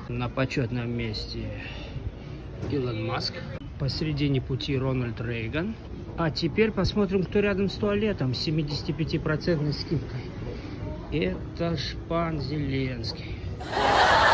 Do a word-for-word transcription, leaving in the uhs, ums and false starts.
На почетном месте Илон Маск. Посередине пути Рональд Рейган. А теперь посмотрим, кто рядом с туалетом с семидесятипятипроцентной скидкой. Это Шпан Зеленский.